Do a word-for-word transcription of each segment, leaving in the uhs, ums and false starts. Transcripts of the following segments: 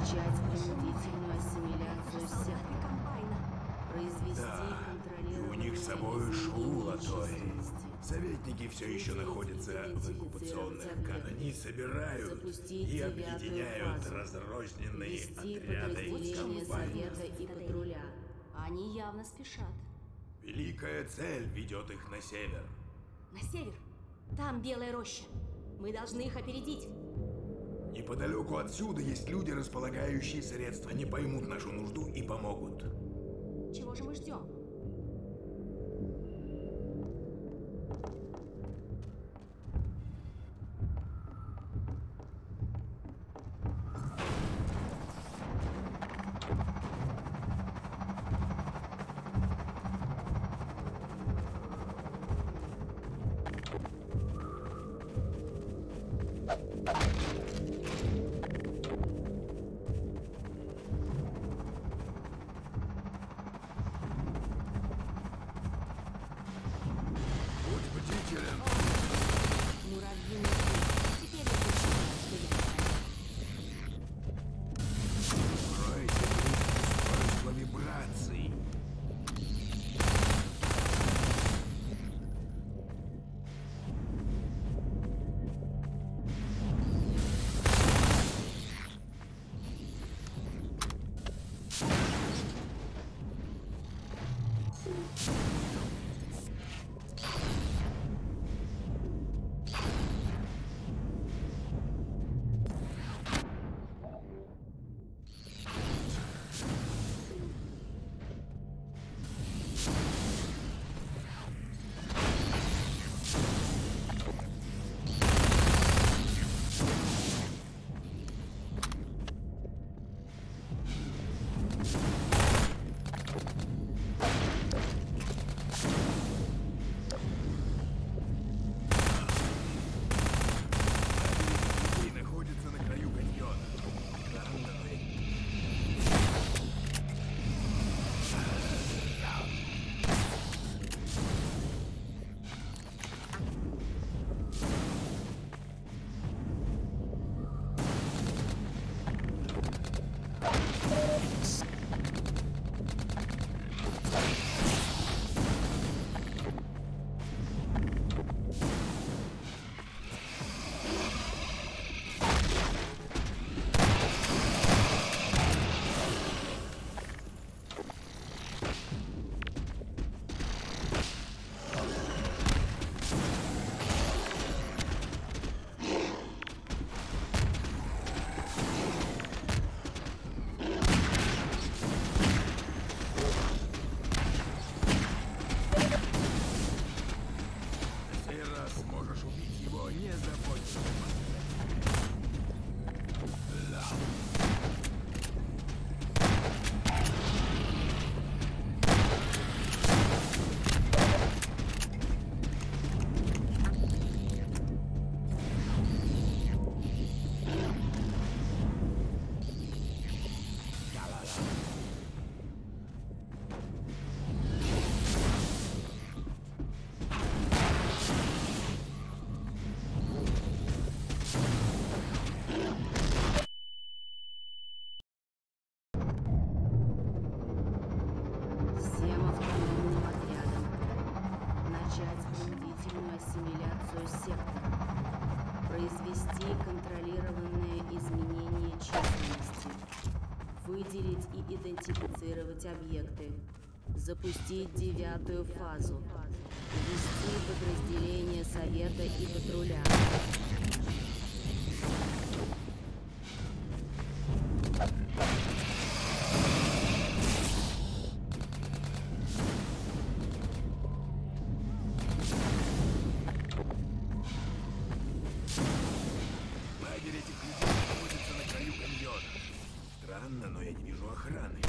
Начать принудительную ассимиляцию сектора. Произвести Да, и контролируемые у них с собой изменения Шуула той. численности. Советники все еще находятся в инкубационных. Они собирают Запустить и девятую объединяют фазу. разрозненные Ввести отряды подразделения компании. Совета и патруля. Они явно спешат. Великая цель ведет их на север. На север. Там Белая роща. Мы должны их опередить. Неподалеку отсюда есть люди, располагающие средства. Они поймут нашу нужду и помогут. Чего же мы ждем? Будь бдителен. Муравьиный путь. Теперь я точно знаю, что я не Кройте искусство вибраций. Людей находится на краю каньона. Странно, но я- На сей раз можешь убить его, не заботьтесь. Всем автономным отрядам. Начать принудительную ассимиляцию сектора. Произвести контролированные изменения численности. Выделить и идентифицировать объекты. Запустить девятую фазу. Ввести подразделения Совета и патруля. Лагерь этих людей находится на краю каньона. Странно, но я не вижу охраны.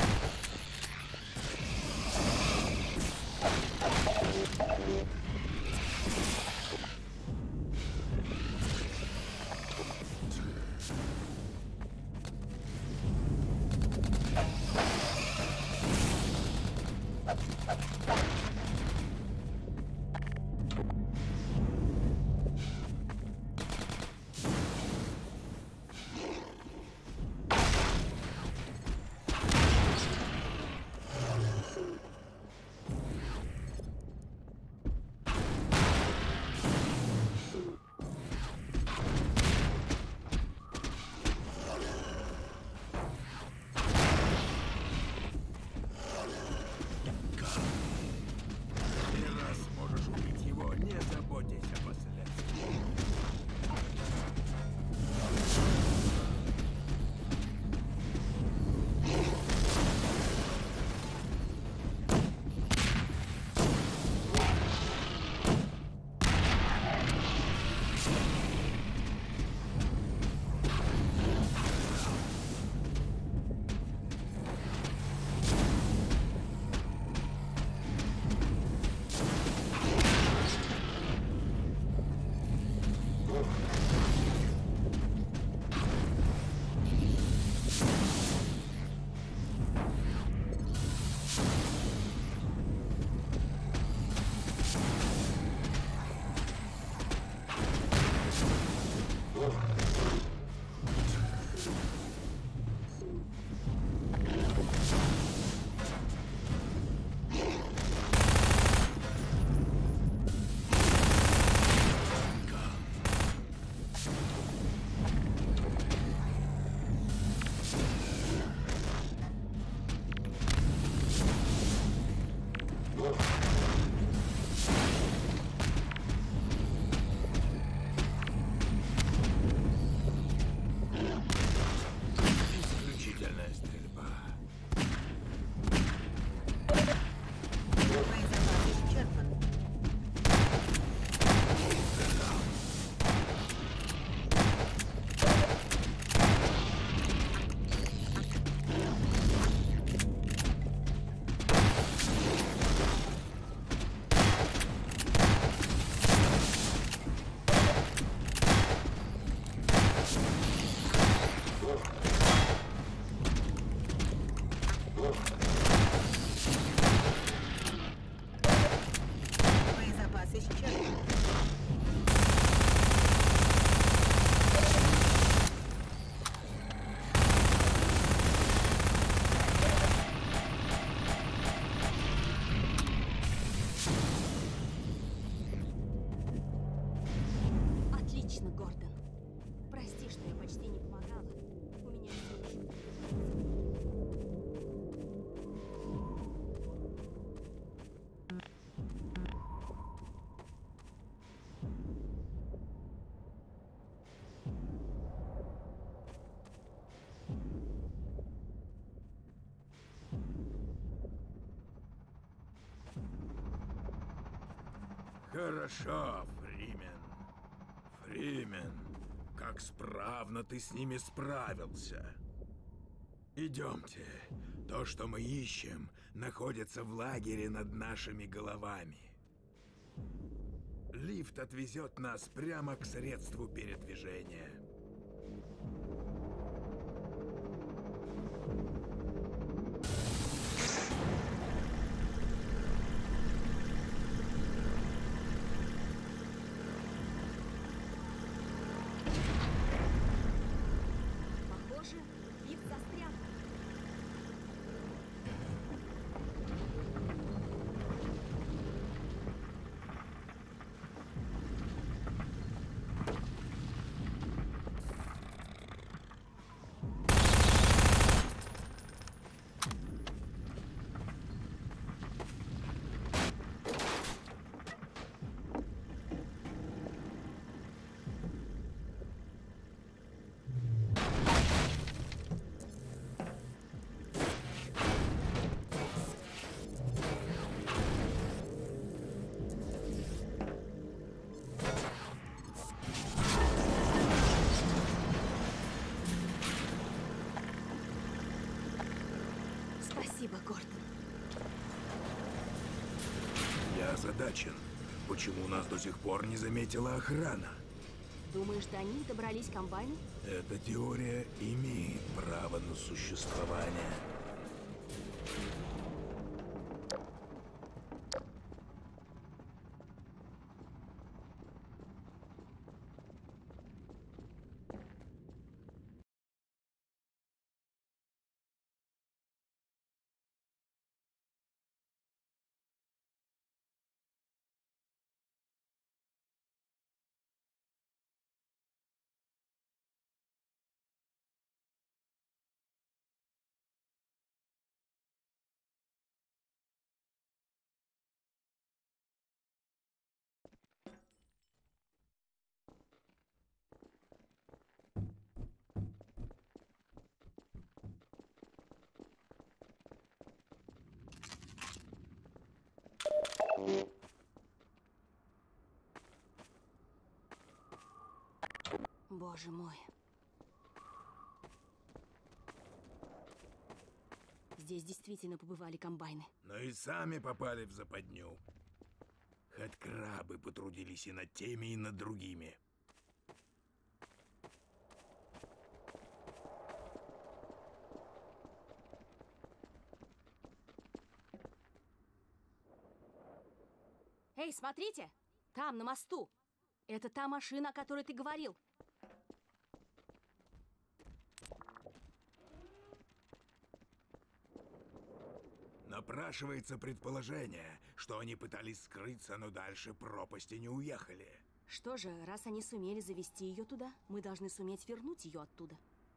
Хорошо, Фримен. Фримен, как справно ты с ними справился. Идемте. То, что мы ищем, находится в лагере над нашими головами. Лифт отвезет нас прямо к средству передвижения. Похоже, лифт застрял. Спасибо, Гордон. Я озадачен. Почему нас до сих пор не заметила охрана? Думаешь, до них добрались комбайны? Эта теория имеет право на существование. Боже мой. Здесь действительно побывали комбайны. Но и сами попали в западню. Хоть крабы потрудились и над теми, и над другими. Эй, смотрите! Там, на мосту. Это та машина, о которой ты говорил. Напрашивается предположение, что они пытались скрыться, но дальше пропасти не уехали. Что же, раз они сумели завести ее туда, мы должны суметь вернуть ее оттуда.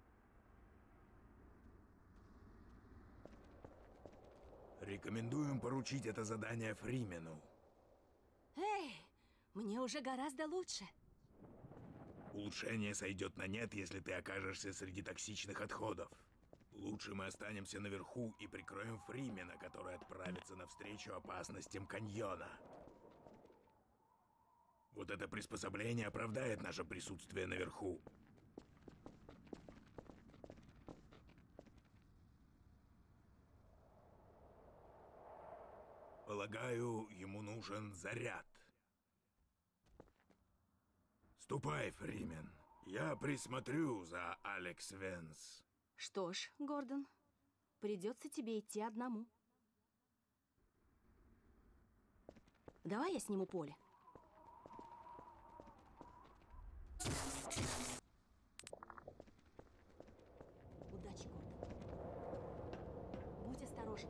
Рекомендуем поручить это задание Фримену. Эй, мне уже гораздо лучше. Улучшение сойдет на нет, если ты окажешься среди токсичных отходов. Лучше мы останемся наверху и прикроем Фримена, который отправится навстречу опасностям каньона. Вот это приспособление оправдает наше присутствие наверху. Полагаю, ему нужен заряд. Ступай, Фримен. Я присмотрю за Алекс Венс. Что ж, Гордон, придется тебе идти одному. Давай я сниму поле. Удачи, Гордон. Будь осторожен.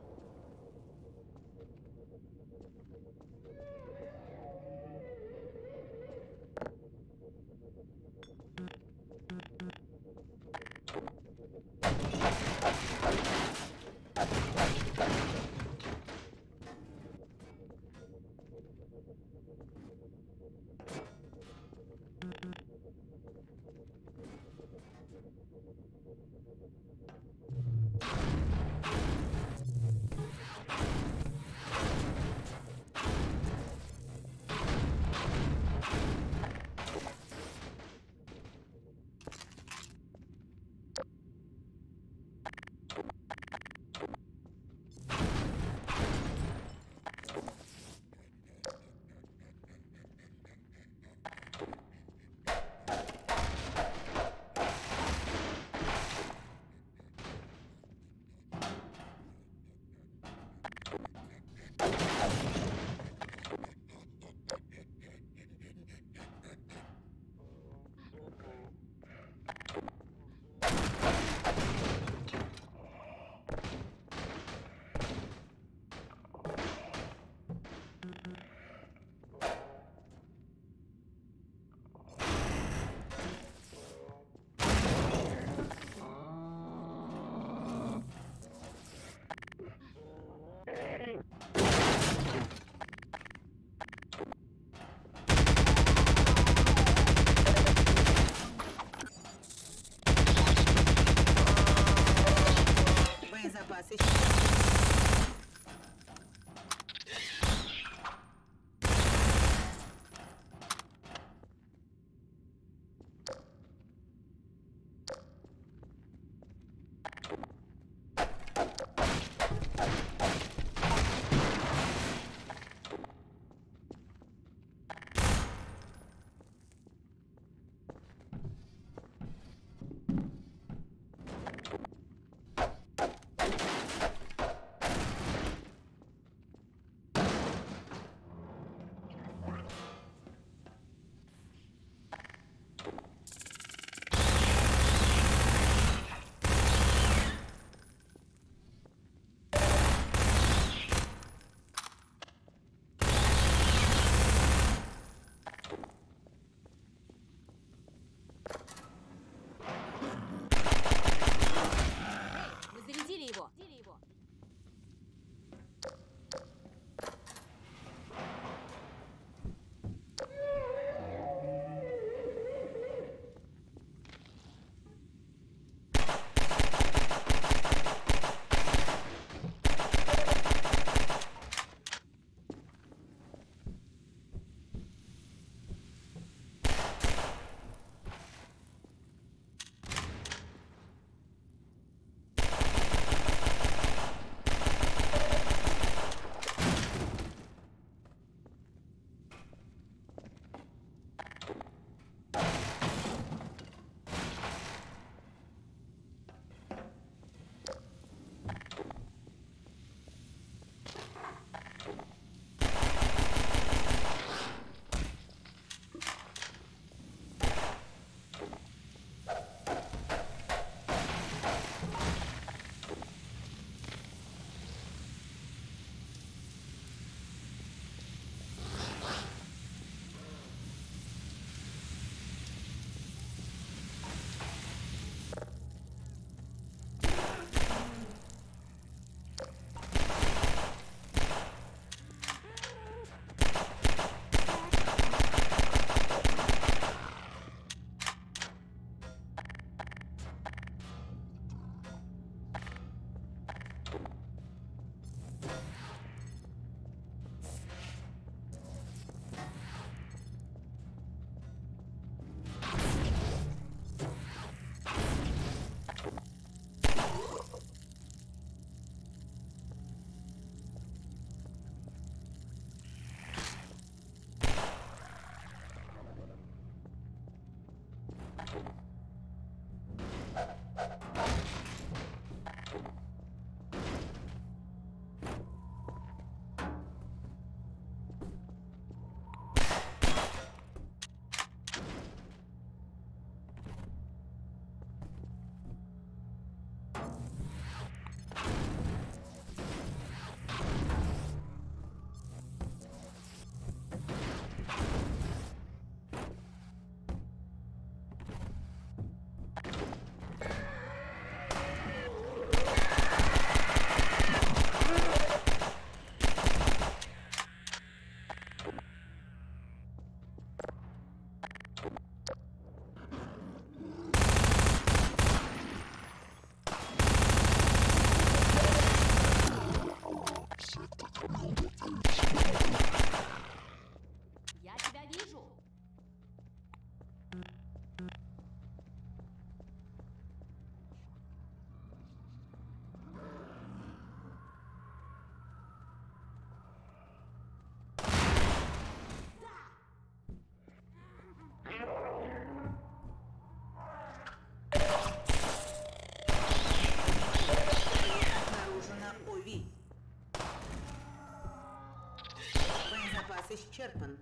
исчерпан.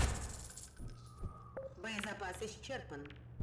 Боезапас исчерпан.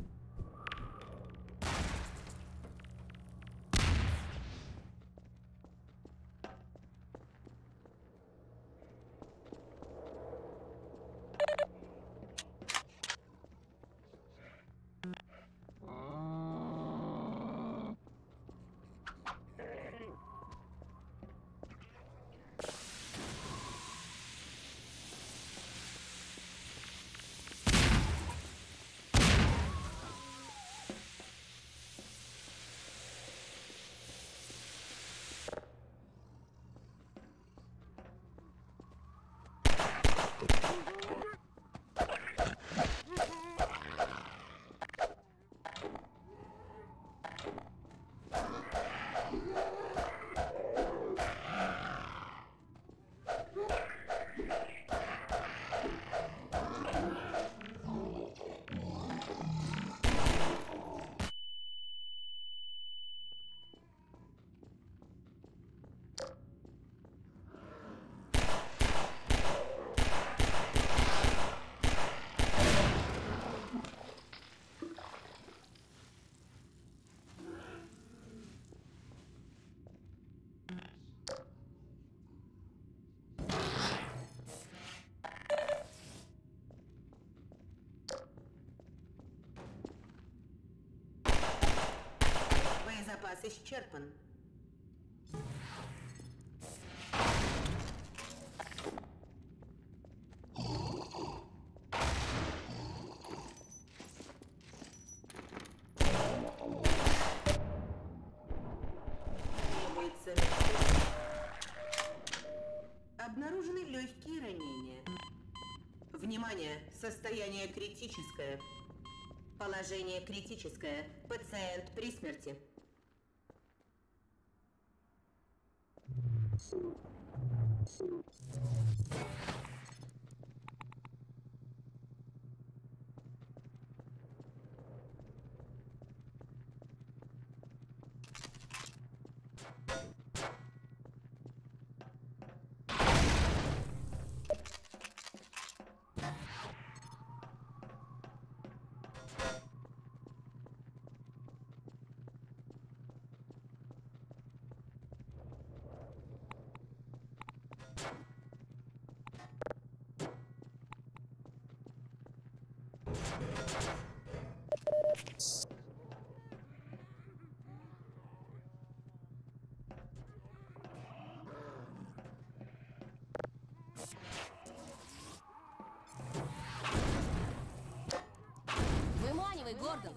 Боезапас исчерпан. Требуется... Обнаружены легкие ранения. Внимание! Состояние критическое. Положение критическое. Пациент при смерти. Выманивай, Гордон!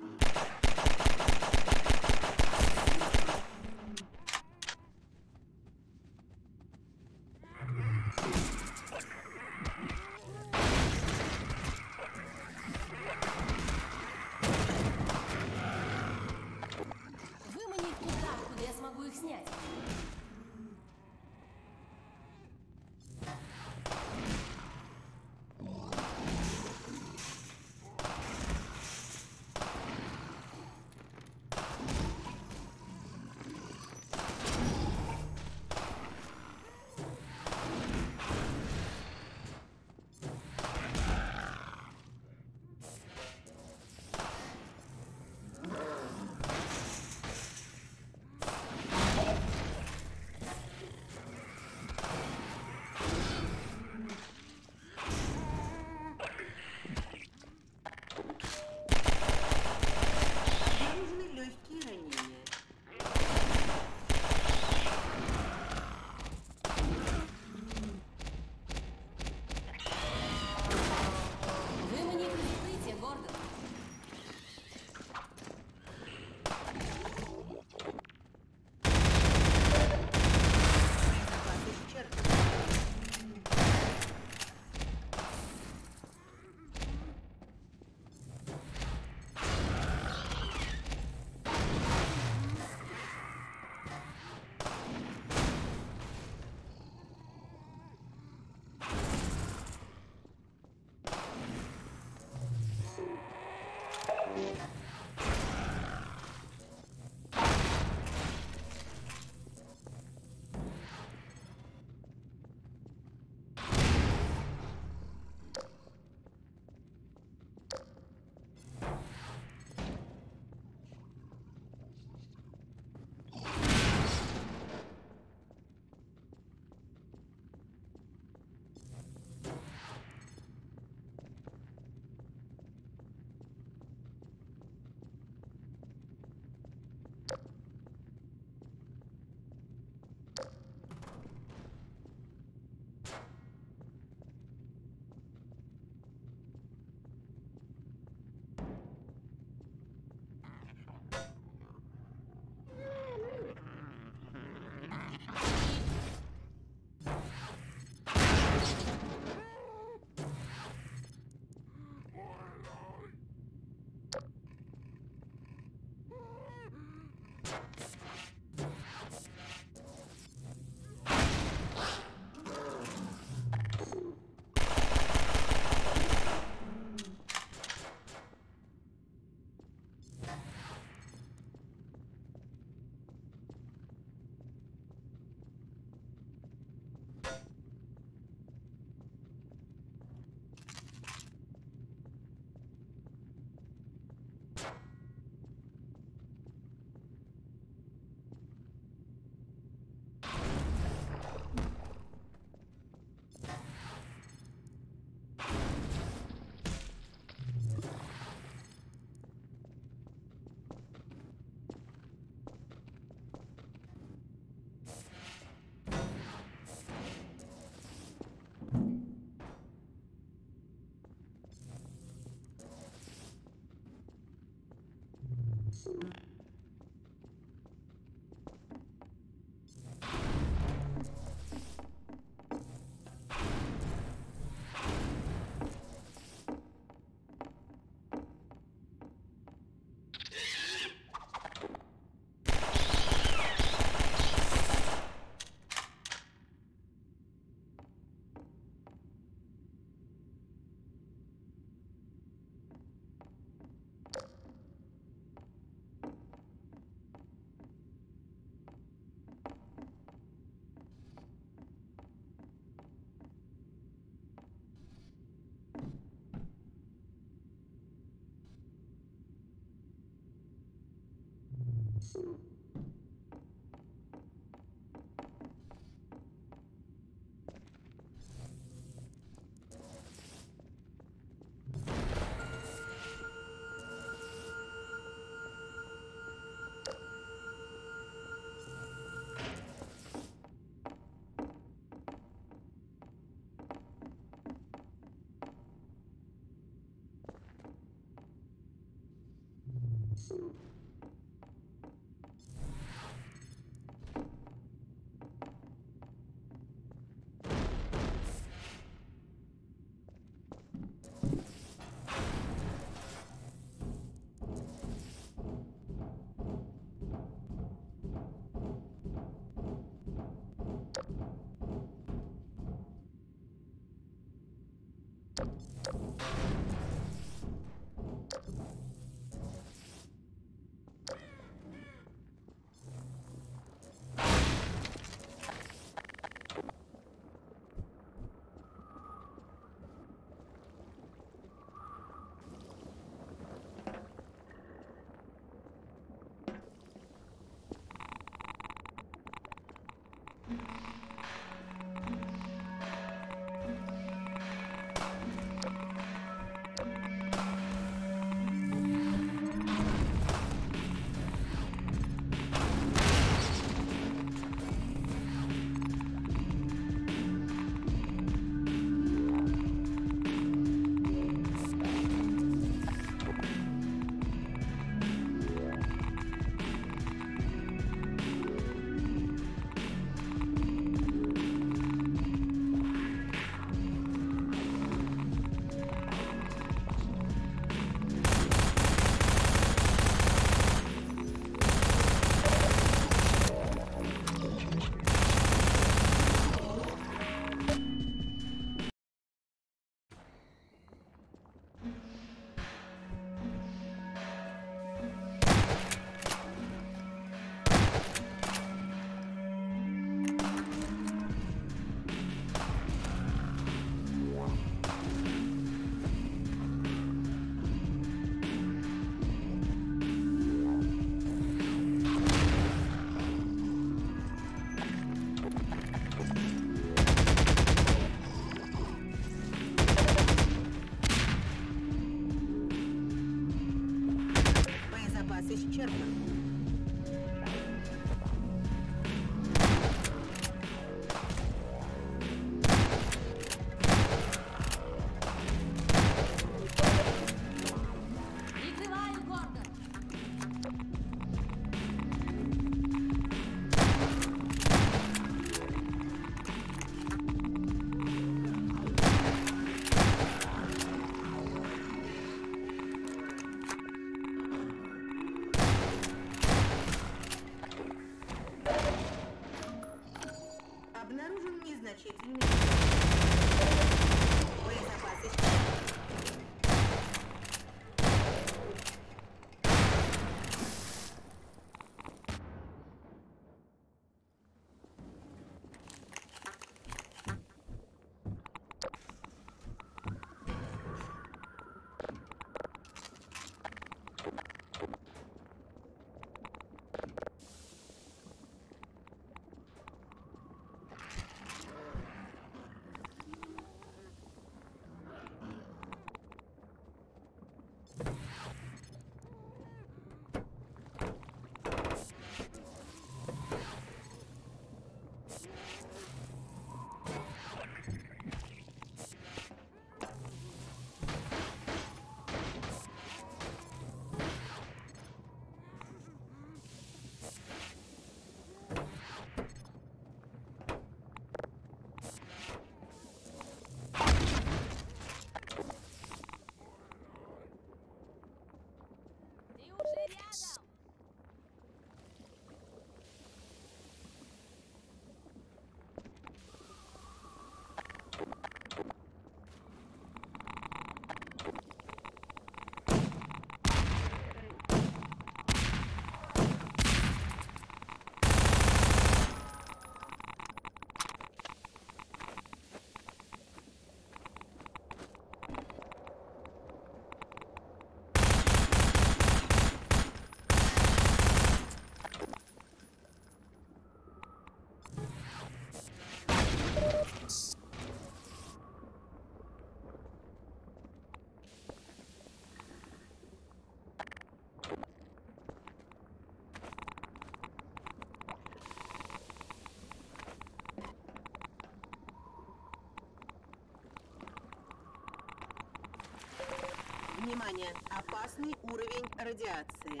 Внимание! Опасный уровень радиации.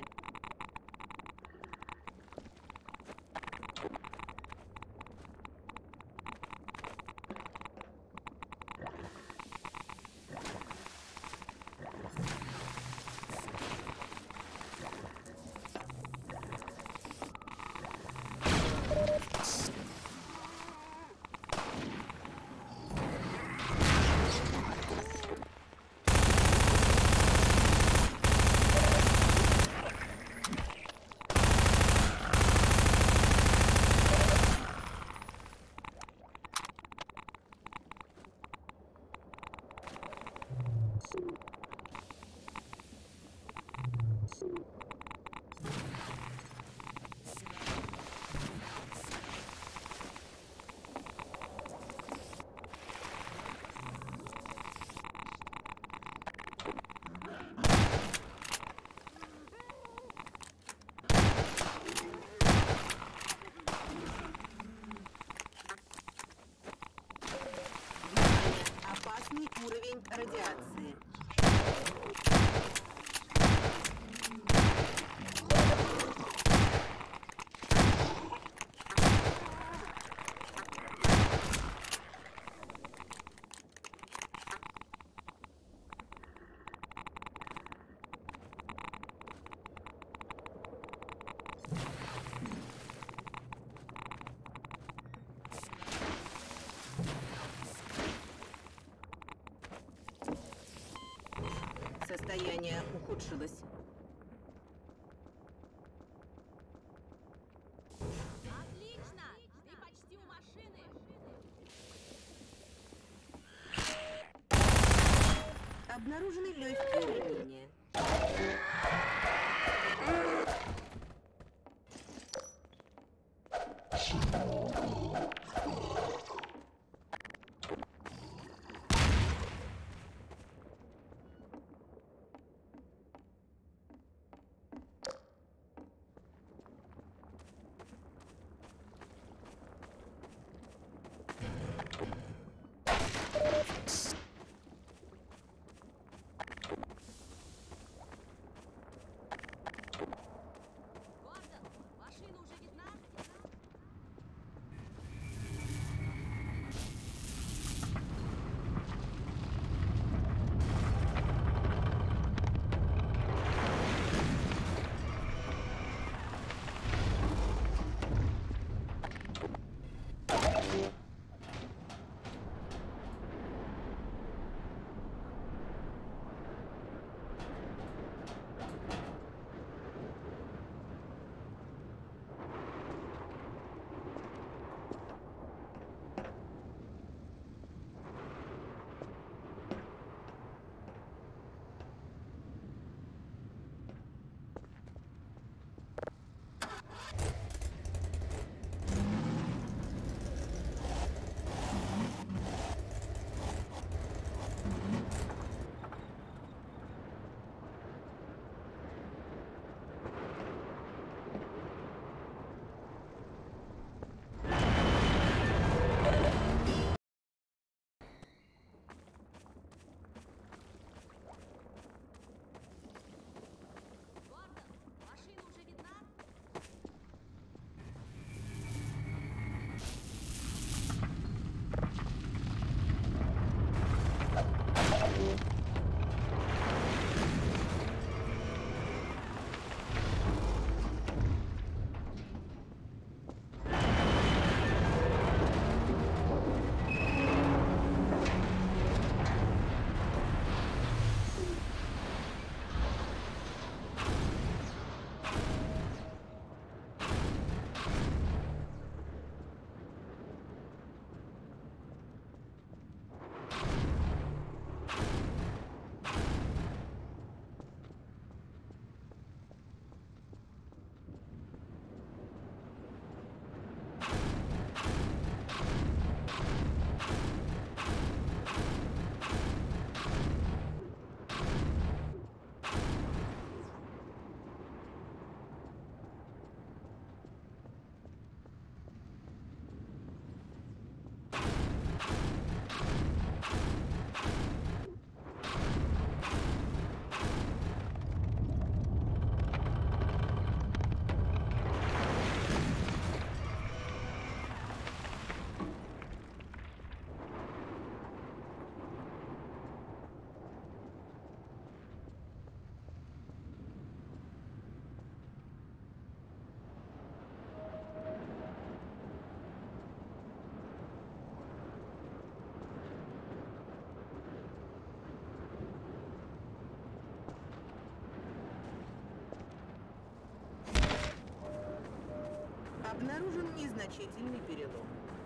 Опасный уровень радиации. Состояние ухудшилось. Отлично! Ты почти у машины. Обнаружены легкие ранения. Незначительный перелом.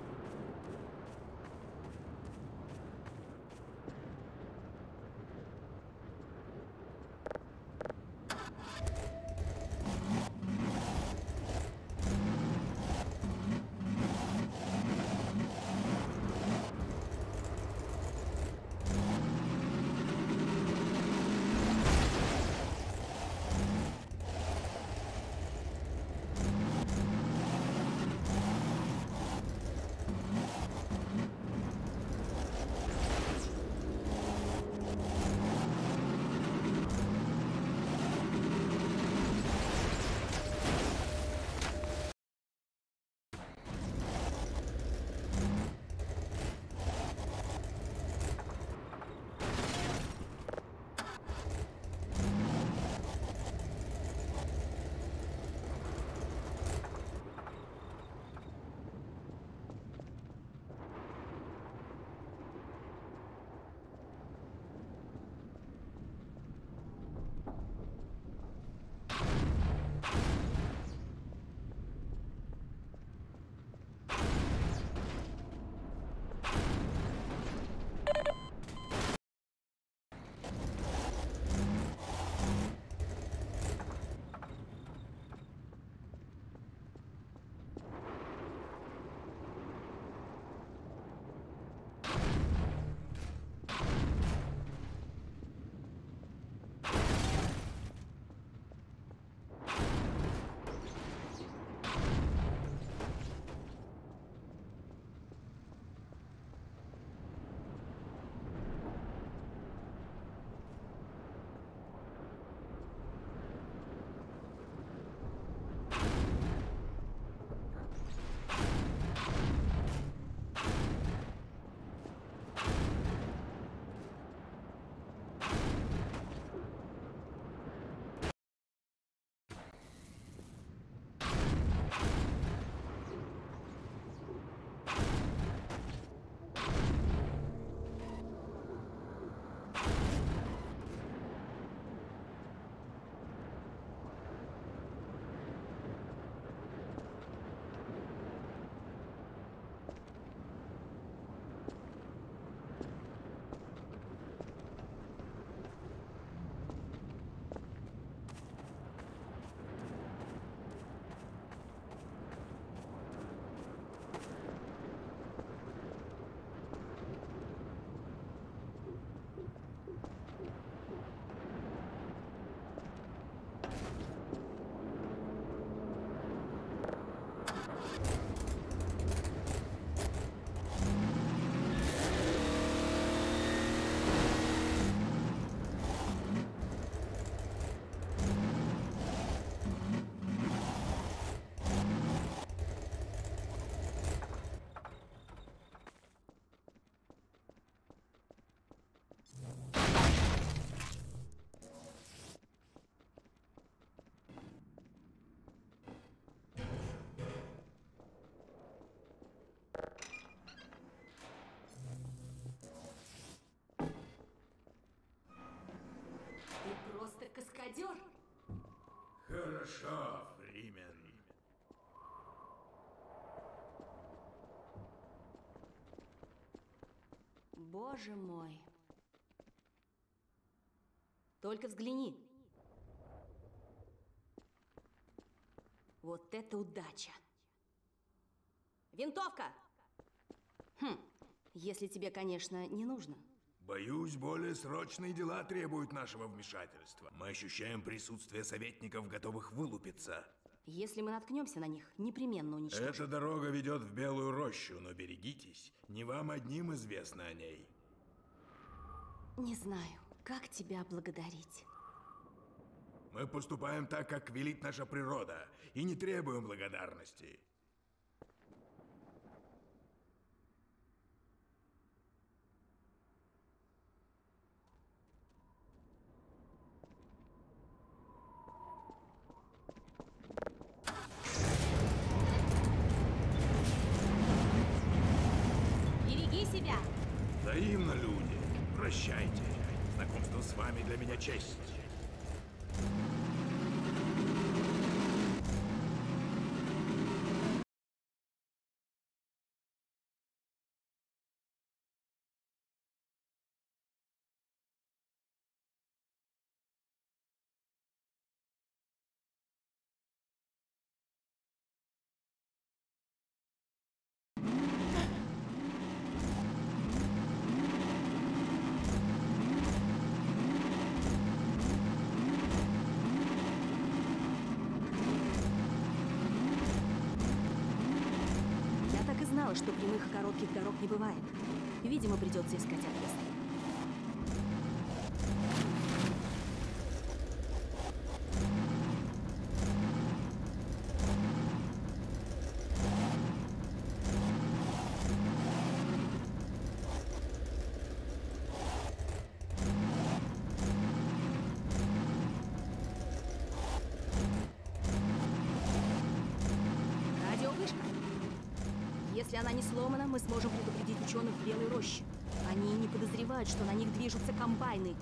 Каскадер? Хорошо, Фримен. Боже мой. Только взгляни. Вот это удача. Винтовка! Хм, если тебе, конечно, не нужно. Боюсь, более срочные дела требуют нашего вмешательства. Мы ощущаем присутствие советников, готовых вылупиться. Если мы наткнемся на них, непременно уничтожим. Эта дорога ведет в Белую рощу, но берегитесь, не вам одним известно о ней. Не знаю, как тебя благодарить. Мы поступаем так, как велит наша природа, и не требуем благодарности. Береги себя! Взаимно, люди. Прощайте. Знакомство с вами для меня честь. думала, что прямых и коротких дорог не бывает. Видимо, придется искать отъезд. Если она не сломана, мы сможем предупредить ученых в Белой роще. Они не подозревают, что на них движутся комбайны.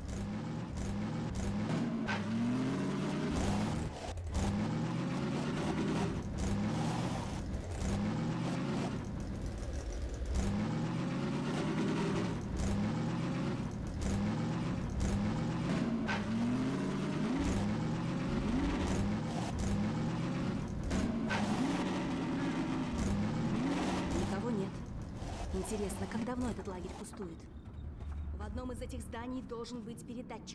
Интересно, как давно этот лагерь пустует? В одном из этих зданий должен быть передатчик.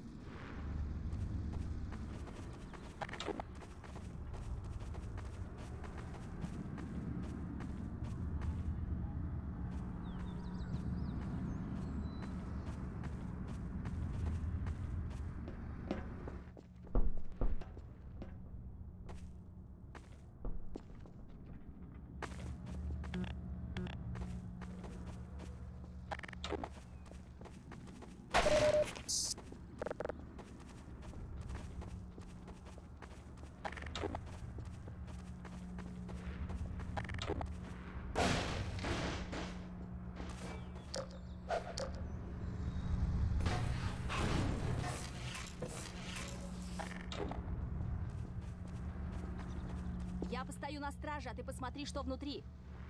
Я постою на страже, а ты посмотри, что внутри.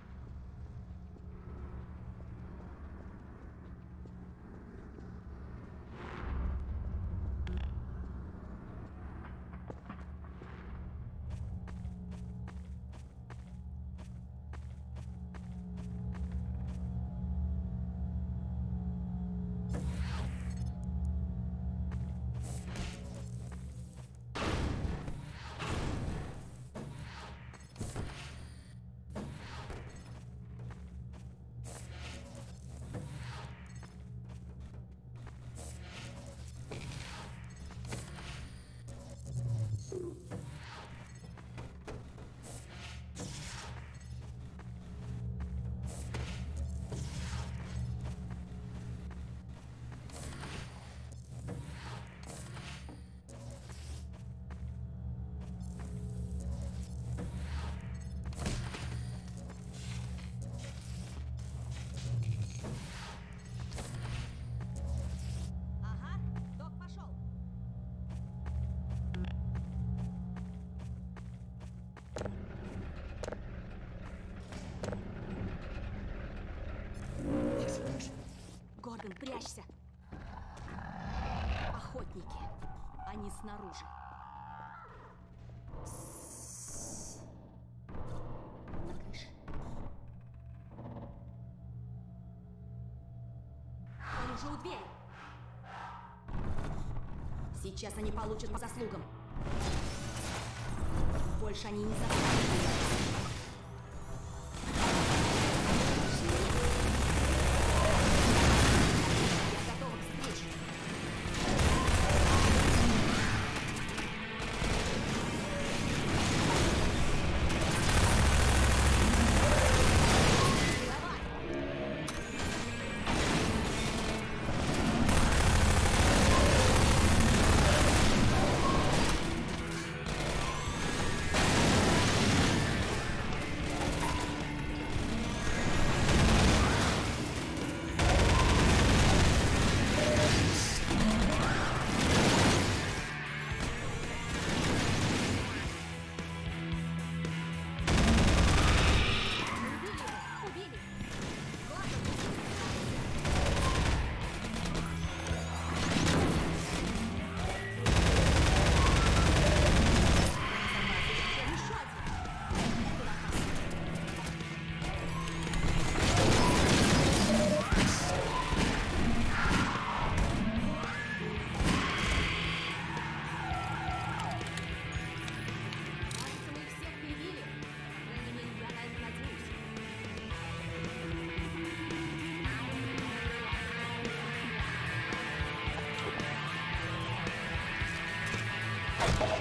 Гордон, прячься! Охотники. Они снаружи. На крыше. Он уже у двери. Сейчас они получат по заслугам. Больше они не заслуживают.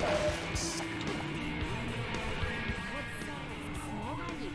Снова они.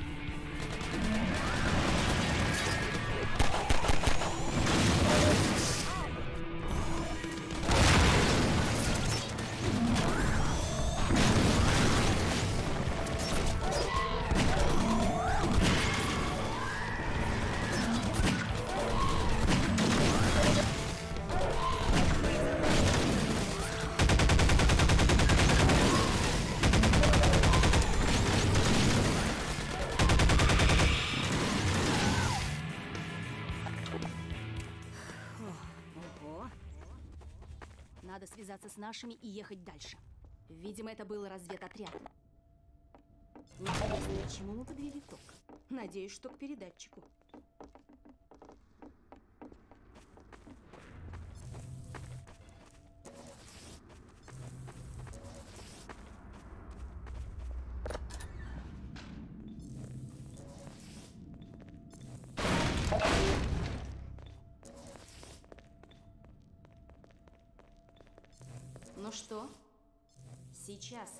Ого. Надо связаться с нашими и ехать дальше. Видимо, это был разведотряд. Интересно, к чему мы подвели ток? Надеюсь, что к передатчику. Ну что? Сейчас.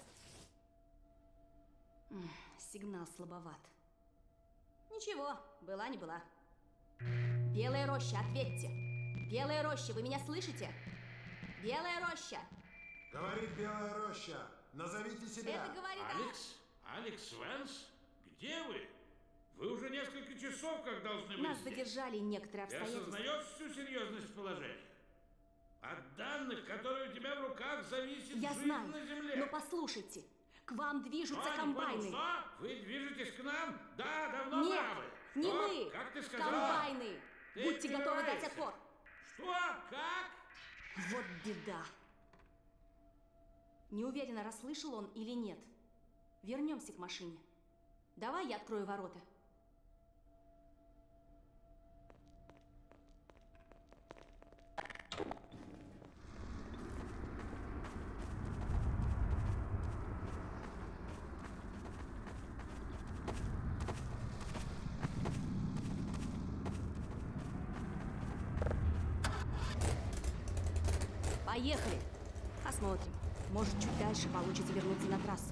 М, Сигнал слабоват. Ничего, была не была. Белая роща, ответьте. Белая роща, вы меня слышите? Белая роща. Говорит Белая роща. Назовите себя. Это говорит... Алекс? Алекс Вэнс? Где вы? Вы уже несколько часов как должны быть Нас здесь. задержали некоторые Ты обстоятельства. осознаешь всю серьезность положения? От данных, которые у тебя в руках, зависит Я жизнь знаю, на Земле. но послушайте. К вам движутся Что, не комбайны. понял, что? Вы движетесь к нам? Да, давно Нет, правы. не Что? мы. Как ты сказала? Комбайны. Ты Будьте готовы дать прибираешься. отпор. Что? Как? Вот беда. Не уверена, расслышал он или нет. Вернемся к машине. Давай я открою ворота. Поехали. Посмотрим. Может, чуть дальше получится вернуться на трассу.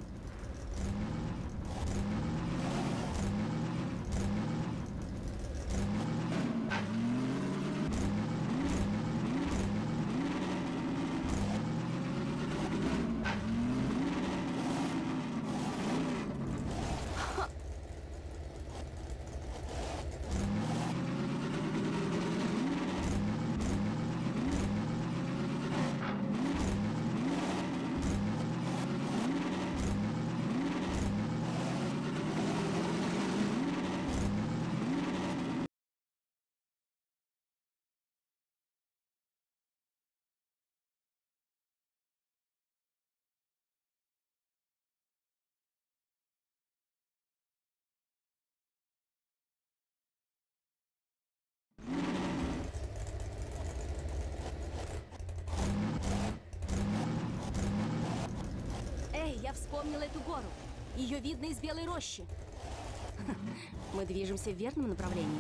Эй, я вспомнила эту гору. Ее видно из Белой рощи. Мы движемся в верном направлении.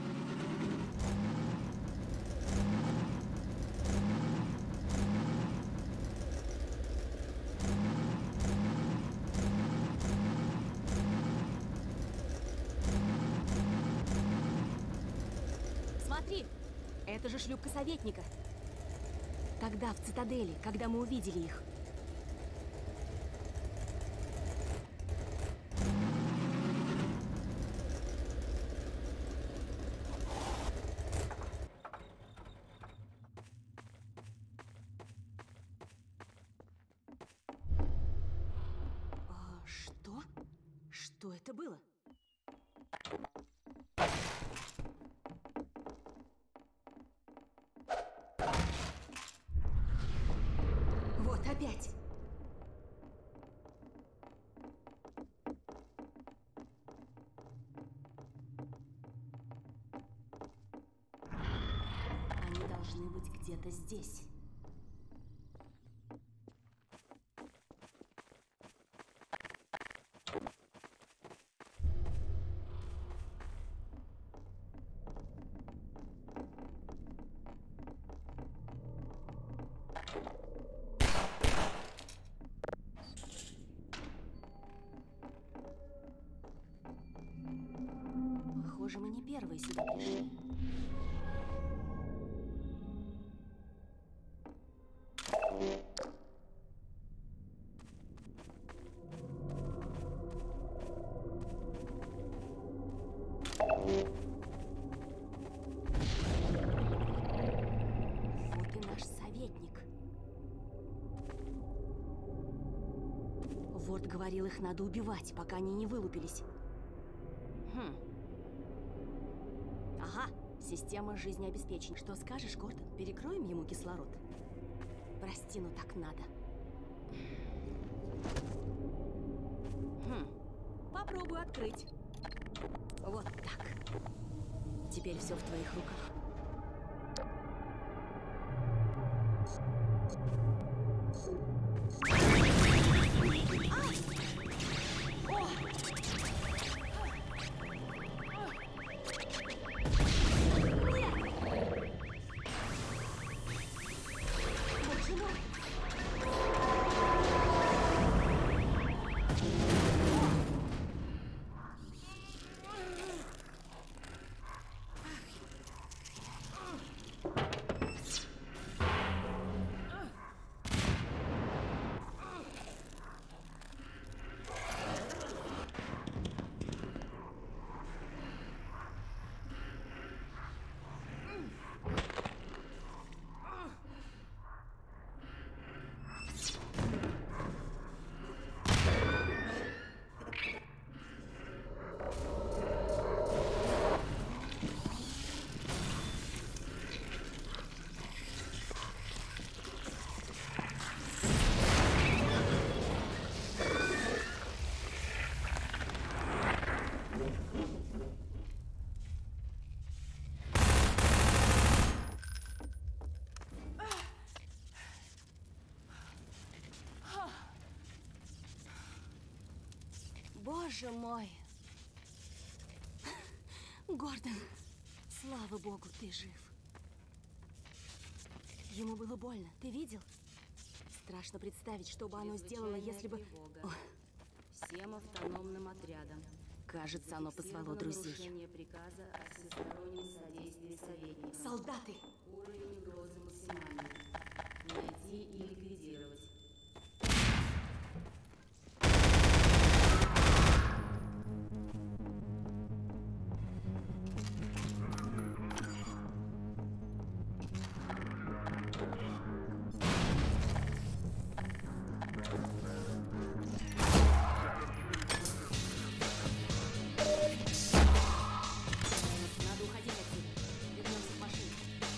Смотри, это же шлюпка советника. Тогда в цитадели, когда мы увидели их. А, что? Что это было? Вот опять. Они должны быть где-то здесь. Похоже, мы не первые сюда пришли. Вот и наш советник. Ворд говорил, их надо убивать, пока они не вылупились. Хм. Ага, система жизнеобеспечения. Что скажешь, Гордон? Перекроем ему кислород? Прости, но так надо. Хм. Попробую открыть. Вот так. Теперь все в твоих руках. Боже мой! Гордон, слава богу, ты жив. Ему было больно, ты видел? Страшно представить, что бы оно сделало, если бы... О. Всем автономным отрядам. Кажется, оно позвало друзей. Нарушение приказа о всестороннем содействии советникам. Солдаты! Уровень угрозы максимальный. Найти и ликвидировать. Надо уходить отсюда. Вернемся к машине.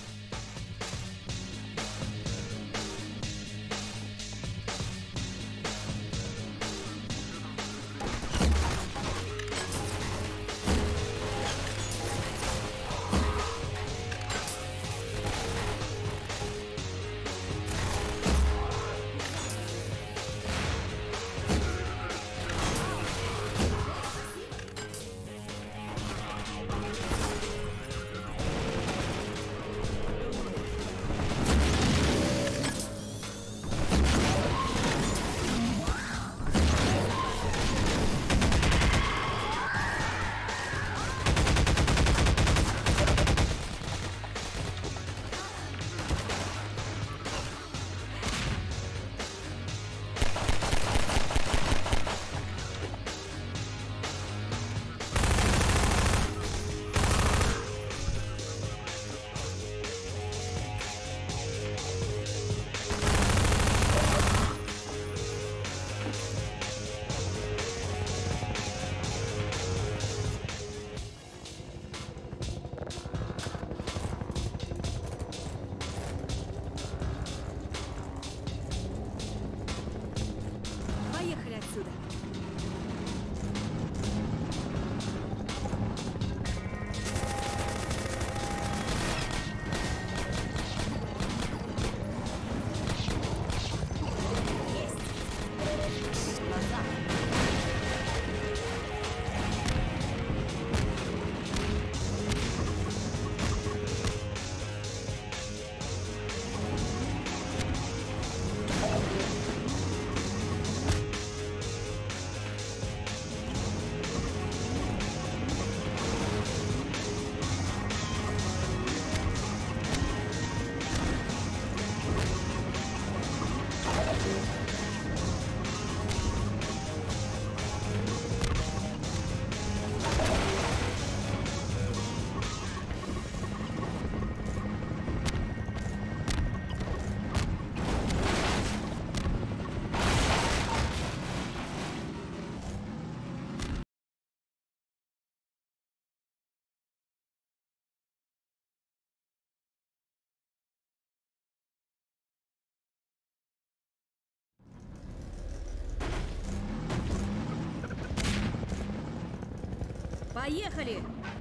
Поехали отсюда. Есть. Назад. Поехали!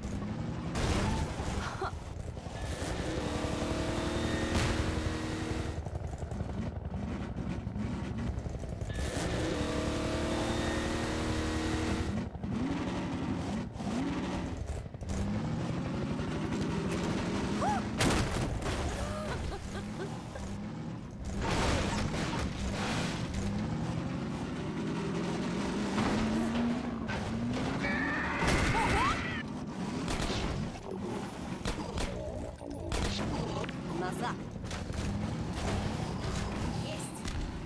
Назад! Есть!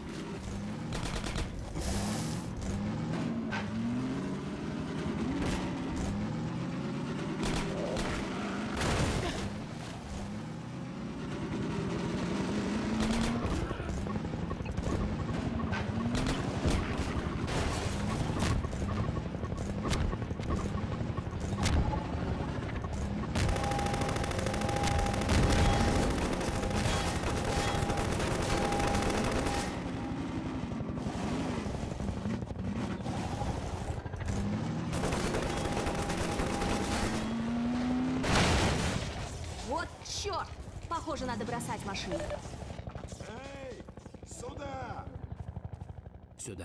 Вот черт! Похоже, надо бросать машину. Эй, сюда! Сюда.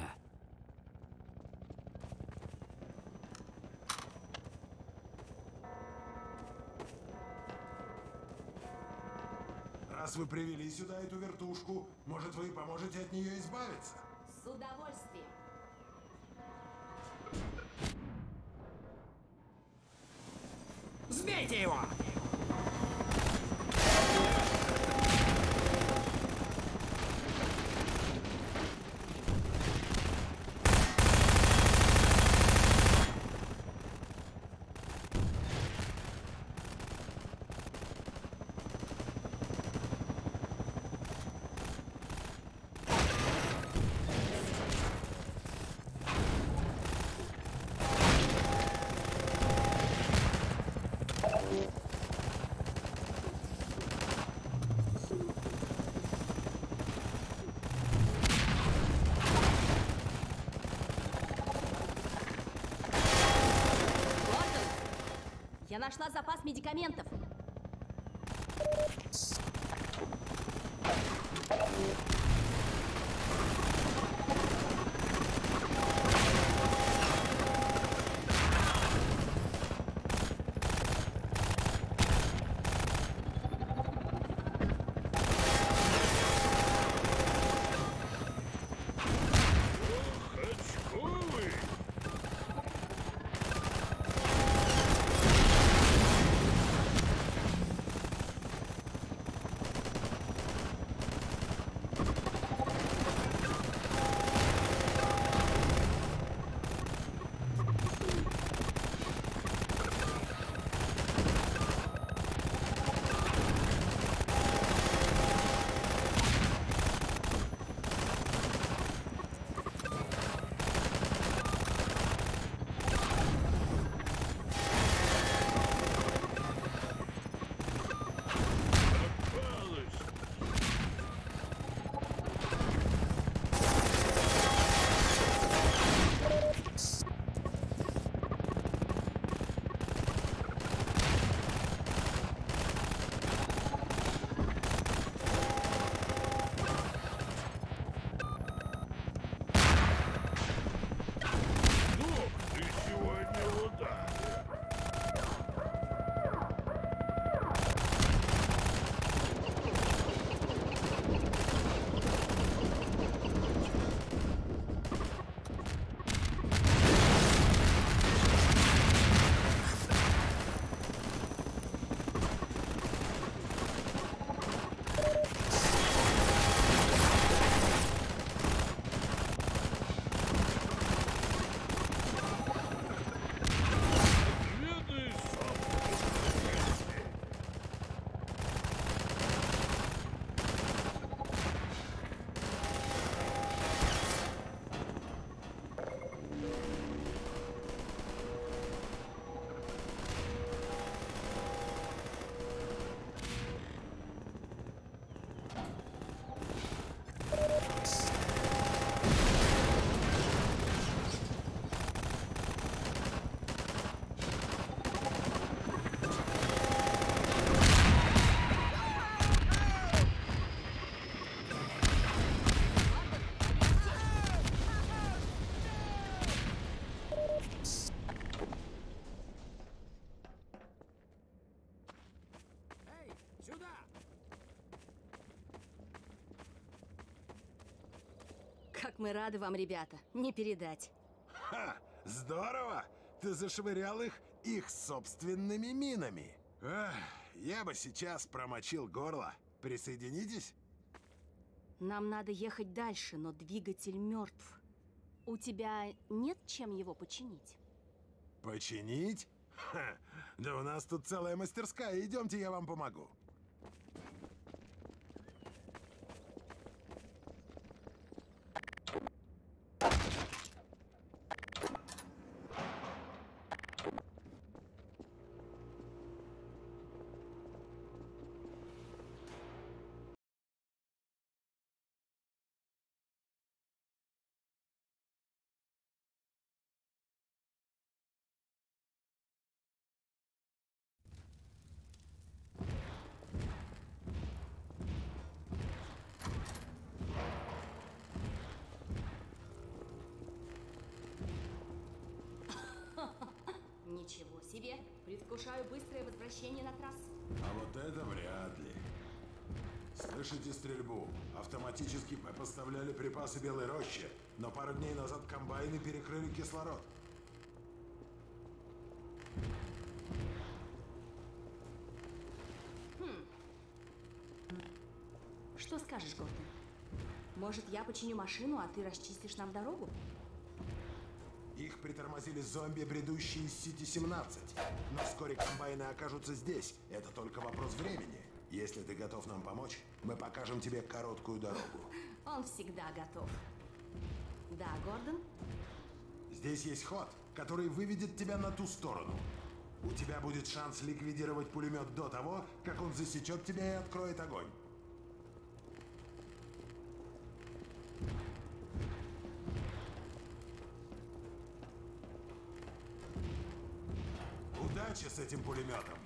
Раз вы привели сюда эту вертушку, может, вы поможете от нее избавиться? С удовольствием. Сбейте его! Я нашла запас медикаментов. Очковый! Как мы рады вам, ребята. Не передать. Ха! Здорово! Ты зашвырял их их собственными минами. Эх, я бы сейчас промочил горло. Присоединитесь? Нам надо ехать дальше, но двигатель мертв. У тебя нет чем его починить? Починить? Ха! Да у нас тут целая мастерская. Идемте, я вам помогу. Ничего себе! Предвкушаю быстрое возвращение на трассу. А вот это вряд ли. Слышите стрельбу? Автоматически мы поставляли припасы Белой Роще, но пару дней назад комбайны перекрыли кислород. Что скажешь, Гордон? Может, я починю машину, а ты расчистишь нам дорогу? Их притормозили зомби, бредущие из Сити семнадцать. Но вскоре комбайны окажутся здесь. Это только вопрос времени. Если ты готов нам помочь, мы покажем тебе короткую дорогу. Он всегда готов. Да, Гордон? Здесь есть ход, который выведет тебя на ту сторону. У тебя будет шанс ликвидировать пулемет до того, как он засечет тебя и откроет огонь. Удачи с этим пулеметом!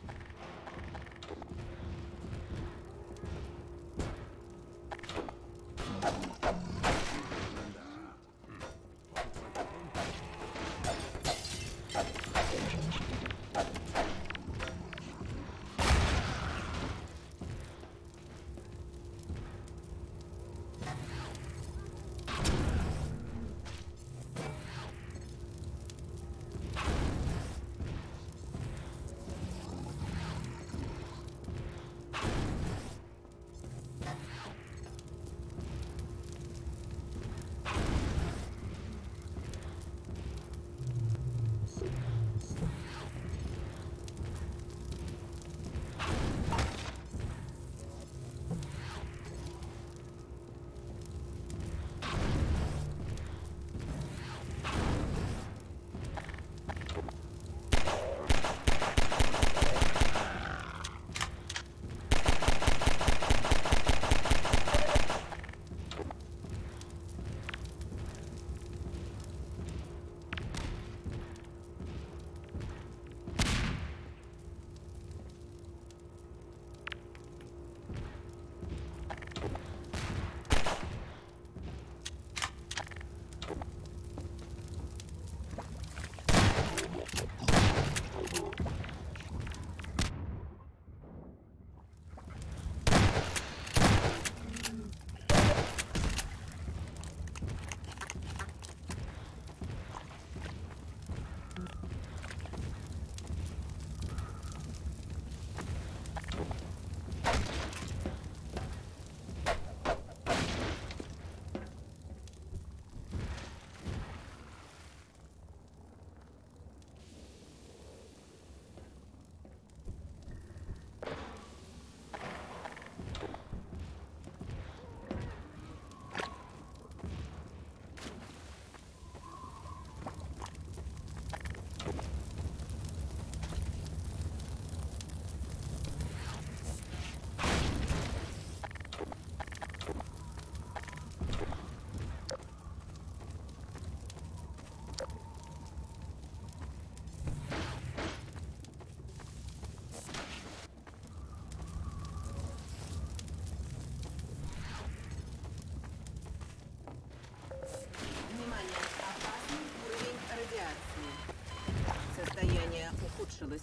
ухудшилось.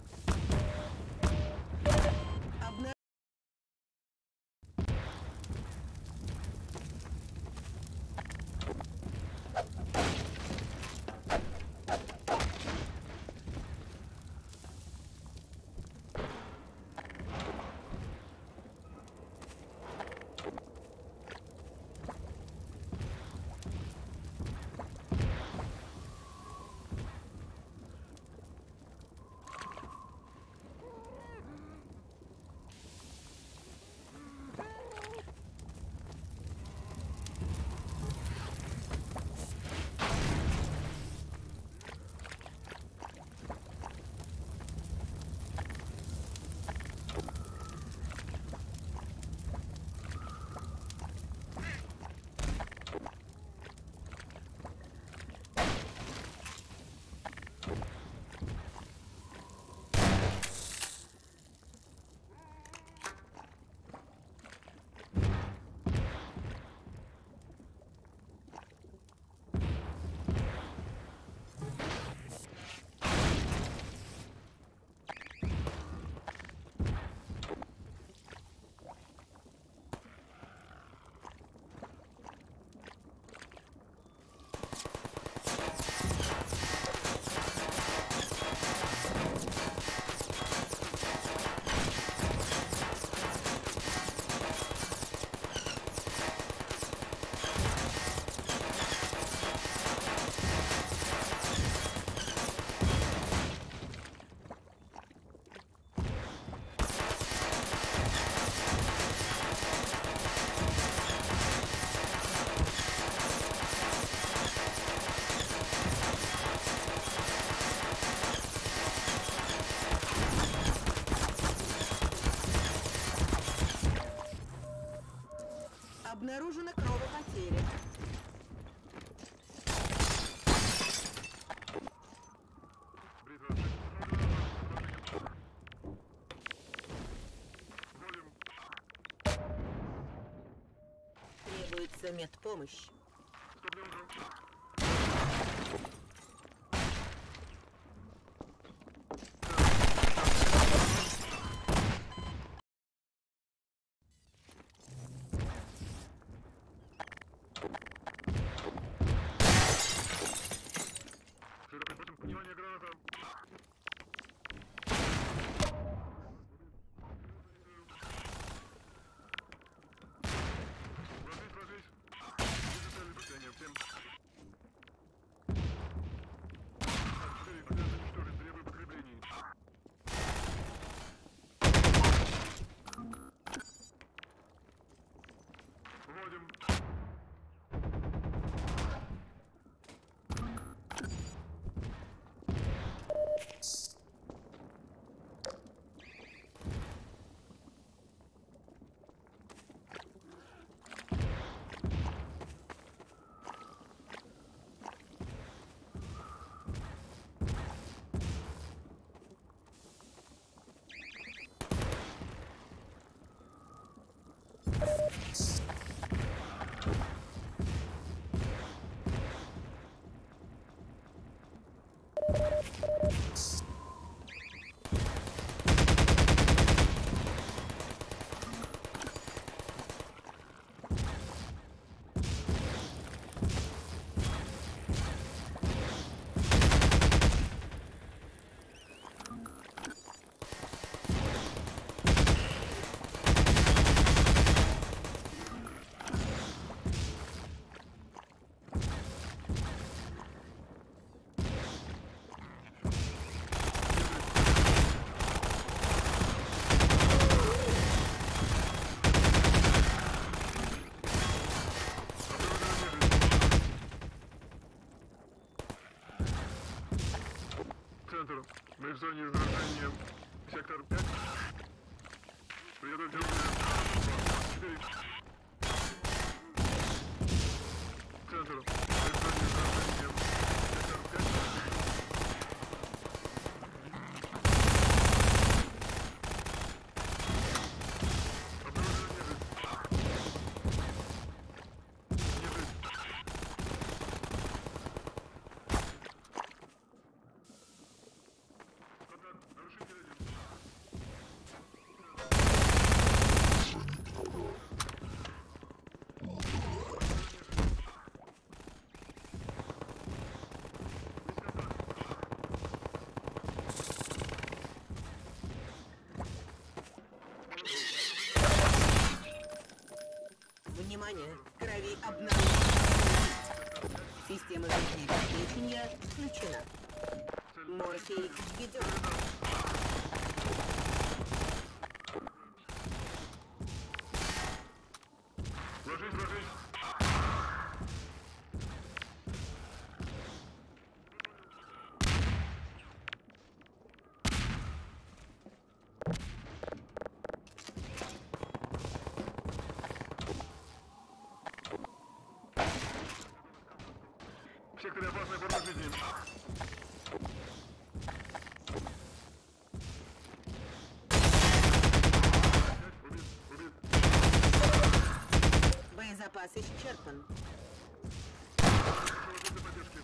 Обна... Требуется медпомощь. Центр. Мы в зоне заражения. Сектор пять. Приготовьте четыре. Центр. Мы в зоне заражения. Сектор пять. Внимание! В крови обнаружена. Система жизнеобеспечения включена. Морфий введен. Ложись, ложись. В секторе опасной формы жизни. Убит, убит. Боезапас исчерпан. Положите поддержки.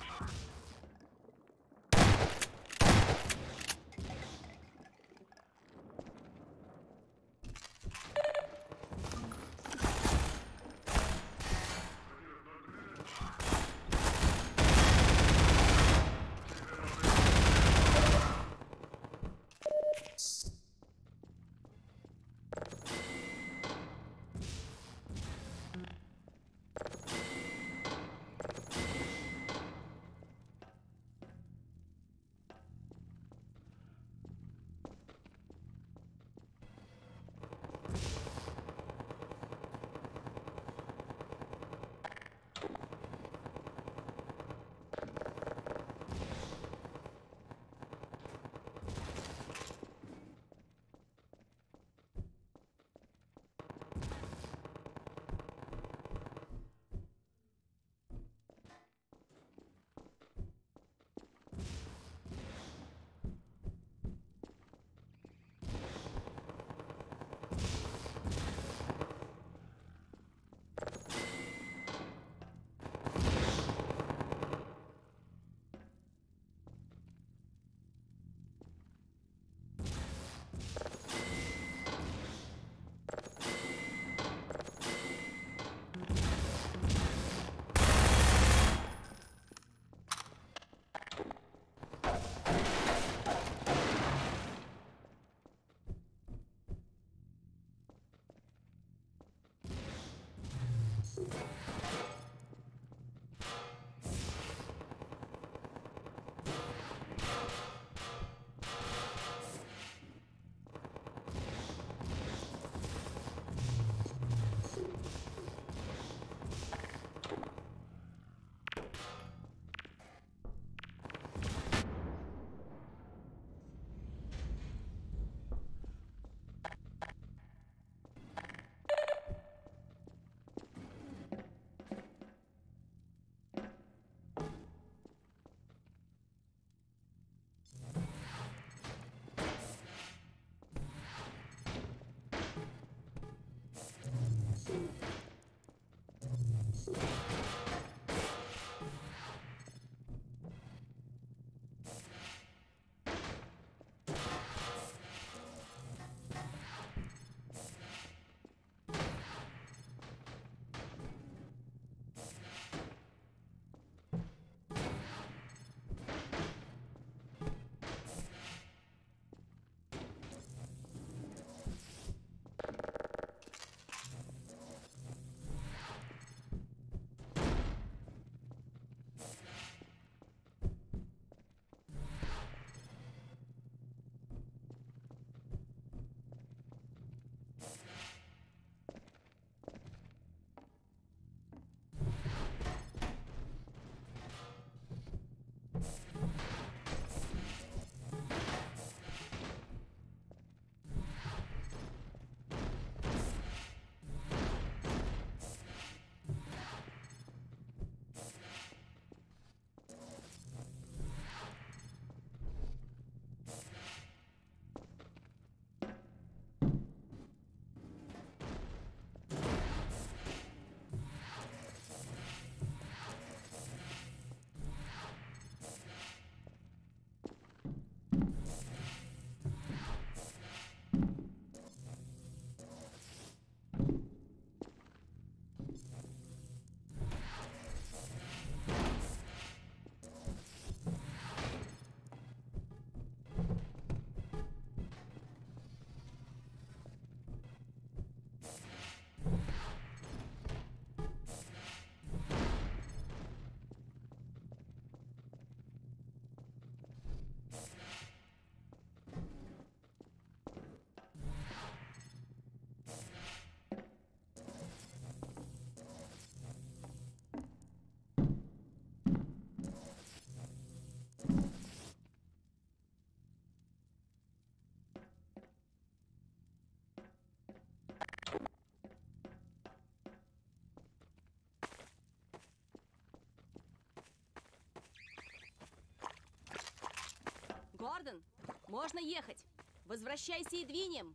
Гордон, можно ехать. Возвращайся и двинем.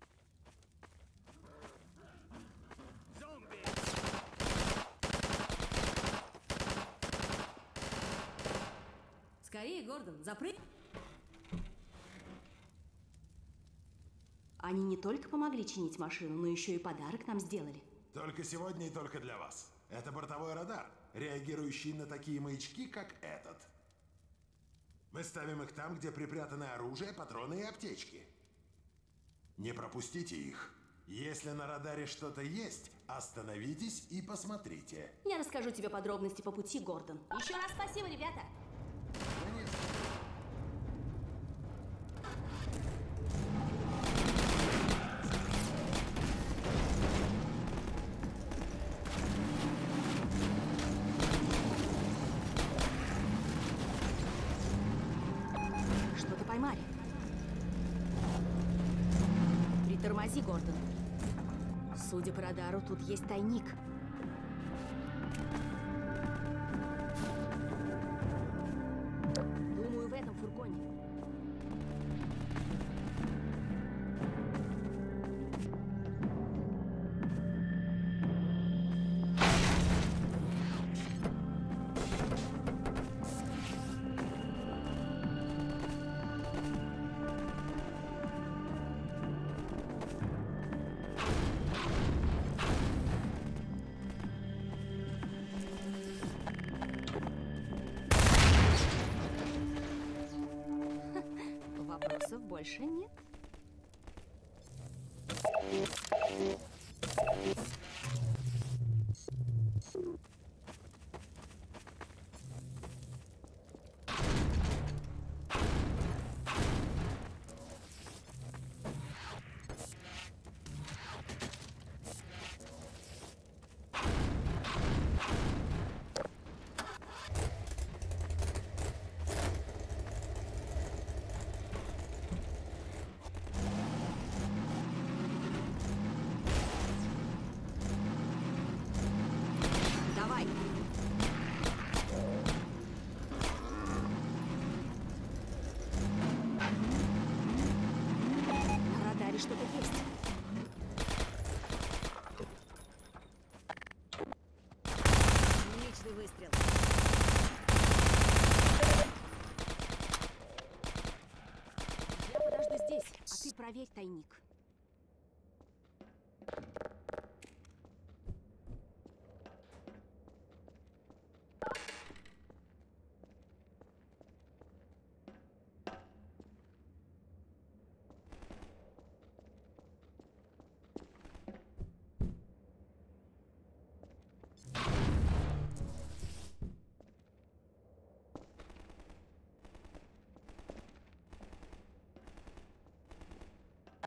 Скорее, Гордон, запрыгни. Они не только помогли чинить машину, но еще и подарок нам сделали. Только сегодня и только для вас. Это бортовой радар, реагирующий на такие маячки, как этот. Мы ставим их там, где припрятаны оружие, патроны и аптечки. Не пропустите их. Если на радаре что-то есть, остановитесь и посмотрите. Я расскажу тебе подробности по пути, Гордон. Еще раз спасибо, ребята. Что-то поймали. Притормози, Гордон. Судя по радару, тут есть тайник. Думаю, в этом фургоне. Вопросов больше нет. Давай. На радаре что-то есть. Отличный выстрел. Я подожду здесь, а ты проверь тайник.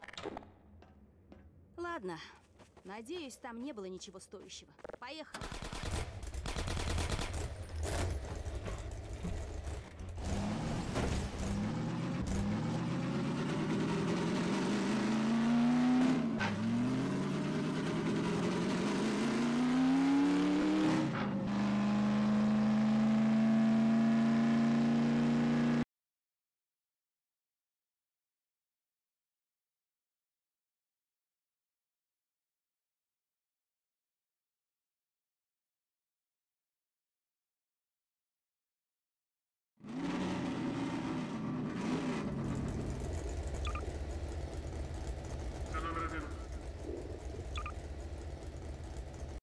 Ладно. Надеюсь, там не было ничего стоящего. Поехали.